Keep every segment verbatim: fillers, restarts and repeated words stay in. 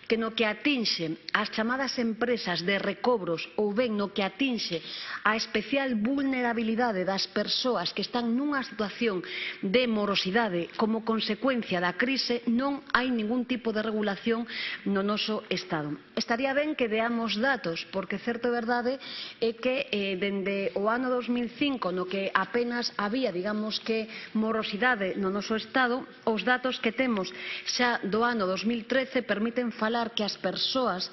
que no que atinxe as chamadas empresas de recobros ou ben no que atinxe a especial vulnerabilidade das persoas que están nunha situación de morosidade como consecuencia da crise, non hai ningún tipo de regulación no noso Estado. Estaría ben que deamos datos, porque certo é verdade é que eh, dende o ano dos mil cinco, no que apenas había, digamos que, morosidade no noso Estado, os datos que temos xa do ano dos mil trece permiten falar que as persoas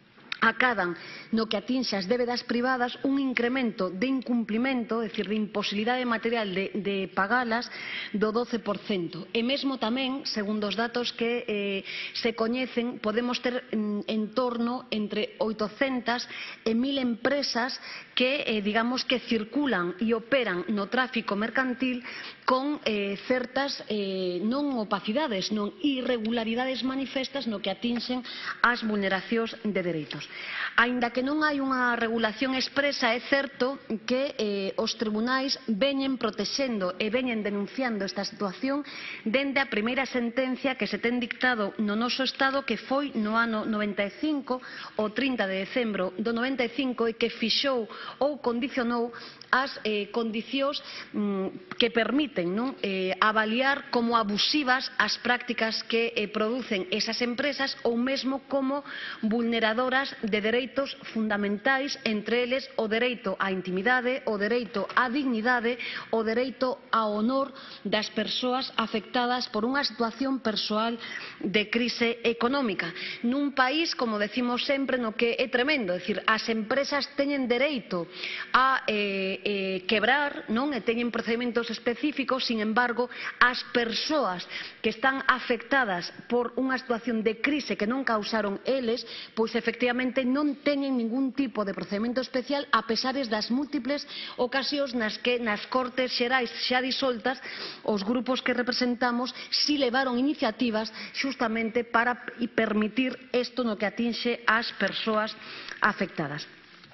acadan no que atinxe as débedas privadas un incremento de incumplimento, é dicir, de imposibilidade material de, de pagalas do doce por cento. E mesmo tamén, segundo os datos que eh, se coñecen, podemos ter en, en torno entre oitocentas e mil empresas que, eh, digamos, que circulan e operan no tráfico mercantil con eh, certas eh, non opacidades, non irregularidades manifestas no que atinxen as vulneracións de dereitos. Aínda que non hai unha regulación expresa, é certo que eh, os tribunais veñen protexendo e veñen denunciando esta situación dende a primeira sentencia que se ten dictado no noso Estado, que foi no ano noventa e cinco, o trinta de decembro do noventa e cinco, e que fixou ou condicionou as eh, condicións mm, que permiten non, eh, avaliar como abusivas as prácticas que eh, producen esas empresas ou mesmo como vulneradoras de dereitos fundamentais, entre eles o dereito á intimidade, o dereito á dignidade, o dereito ao honor das persoas afectadas por unha situación persoal de crise económica. Nun país, como decimos sempre, no que é tremendo, é dicir, as empresas teñen dereito a eh, eh, quebrar, non? E teñen procedementos específicos, sin embargo, as persoas que están afectadas por unha situación de crise que non causaron eles, pois efectivamente non teñen ningún tipo de procedimento especial, a pesares das múltiples ocasións nas que nas Cortes Xerais xa disoltas os grupos que representamos si levaron iniciativas xustamente para permitir isto no que atinxe ás persoas afectadas.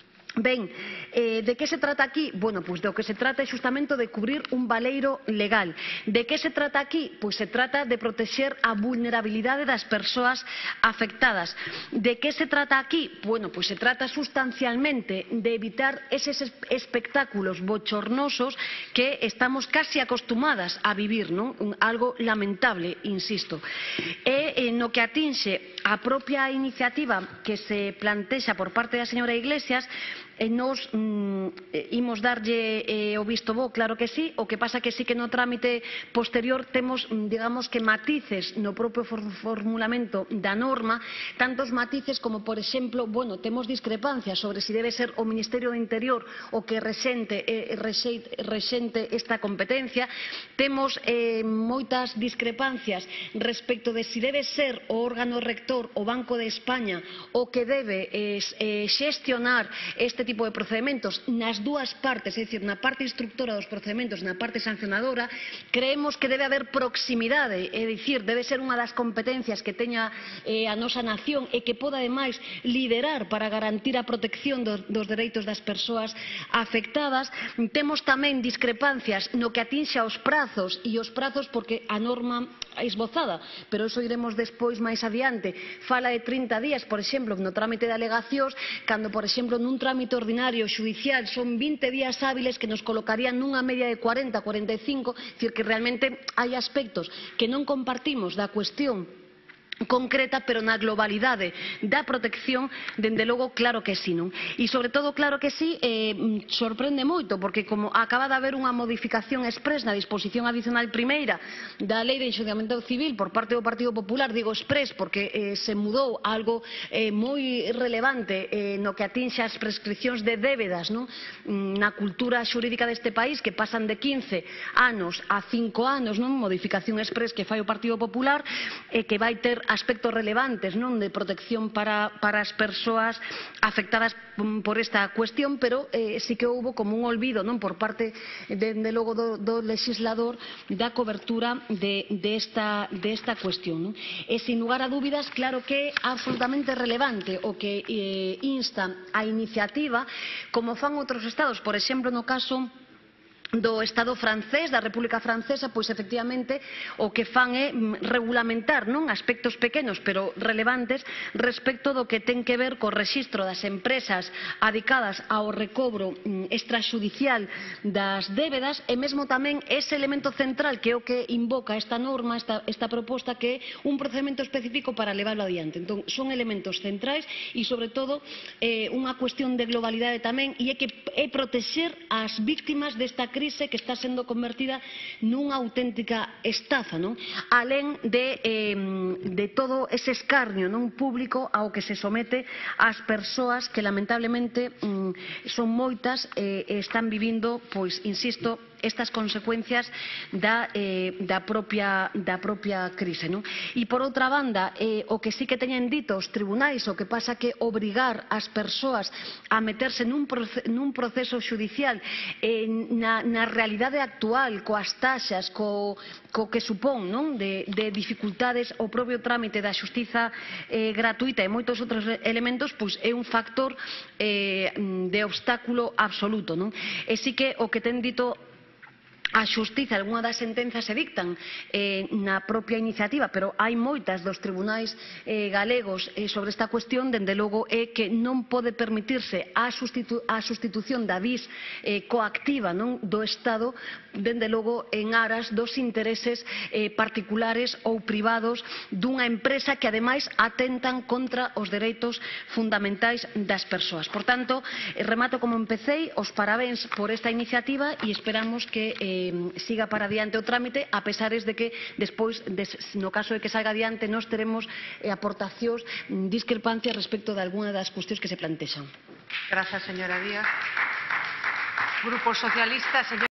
Ben, eh, de que se trata aquí? Bueno, pois do que se trata é xustamente de cubrir un baleiro legal. De que se trata aquí? Pois se trata de protexer a vulnerabilidade das persoas afectadas. De que se trata aquí? Bueno, pois se trata sustancialmente de evitar eses espectáculos bochornosos que estamos casi acostumadas a vivir, non? Algo lamentable, insisto. E eh, no que atinxe a propia iniciativa que se plantexa por parte da señora Iglesias, E nos mm, imos darlle eh, o visto bo, claro que sí, o que pasa que sí que no trámite posterior temos, digamos que matices no propio for formulamento da norma, tantos matices como, por exemplo, bueno, temos discrepancias sobre si debe ser o Ministerio do Interior o que resente, eh, resente, resente esta competencia, temos eh, moitas discrepancias respecto de si debe ser o órgano rector o Banco de España o que debe eh, eh, xestionar este tipo de procedementos nas dúas partes, é dicir, na parte instructora dos procedementos, na parte sancionadora. Creemos que debe haber proximidade, é dicir, debe ser unha das competencias que teña eh, a nosa nación e que poda, ademais, liderar para garantir a protección dos, dos dereitos das persoas afectadas. Temos tamén discrepancias no que atinxe aos prazos, e os prazos porque a norma esbozada, pero iso iremos despois máis adiante, fala de trinta días, por exemplo, no trámite de alegacións, cando, por exemplo, nun trámite ordinario xudicial son vinte días hábiles que nos colocarían nunha media de cuarenta, cuarenta e cinco, é dicir, que realmente hai aspectos que non compartimos da cuestión concreta, pero na globalidade da protección, dende logo, claro que sí, non? E, sobre todo, claro que sí, eh, sorprende moito, porque como acaba de haber unha modificación express na disposición adicional primeira da Lei de Enxudiamento Civil por parte do Partido Popular, digo express porque eh, se mudou algo eh, moi relevante eh, no que atinxe as prescripcións de débedas, non? Na cultura xurídica deste país, que pasan de quince anos a cinco anos, non? Modificación express que fai o Partido Popular, e eh, que vai ter aspectos relevantes, non, de protección para, para as persoas afectadas por esta cuestión, pero eh, sí que houbo como un olvido, non, por parte, dende logo, do, do legislador da cobertura de, de, esta, de esta cuestión, non? E, sin lugar a dúbidas, claro que é absolutamente relevante o que eh, insta a iniciativa, como fan outros estados, por exemplo, no caso do Estado francés, da República Francesa, pois efectivamente o que fan é regulamentar non aspectos pequenos pero relevantes respecto do que ten que ver co rexistro das empresas adicadas ao recobro extraxudicial das débedas e mesmo tamén ese elemento central que é o que invoca esta norma, esta, esta proposta, que é un procedimento específico para leválo adiante. Entón, son elementos centrais e, sobre todo, eh, unha cuestión de globalidade tamén, e é que é protexer as víctimas desta crise que está sendo convertida nunha auténtica estafa, non? Alén de, eh, de todo ese escarnio non público ao que se somete as persoas que lamentablemente mm, son moitas e eh, están vivindo, pois, insisto, estas consecuencias da, eh, da, propia, da propia crise, non? E por outra banda, eh, o que sí que teñen dito os tribunais, o que pasa que obrigar as persoas a meterse nun, proce nun proceso xudicial eh, na, na realidade actual, coas taxas, co, co que supón, non? De, de dificultades o propio trámite da xustiza eh, gratuita e moitos outros elementos, pois é un factor eh, de obstáculo absoluto, non? E sí que o que ten dito a xustiza, algunha das sentenzas se dictan eh, na propia iniciativa, pero hai moitas dos tribunais eh, galegos eh, sobre esta cuestión, dende logo é que non pode permitirse a, sustitu a sustitución da vis eh, coactiva non do Estado, dende logo en aras dos intereses eh, particulares ou privados dunha empresa que ademais atentan contra os dereitos fundamentais das persoas. Por tanto, eh, remato como empecei, os parabéns por esta iniciativa e esperamos que eh, siga para adiante o trámite, a pesares de que despois, no caso de que salga adiante, nós teremos eh, aportacións, discrepancias respecto de algunha das cuestións que se plantexan. Grazas, señora Díaz. Grupo Socialista, señor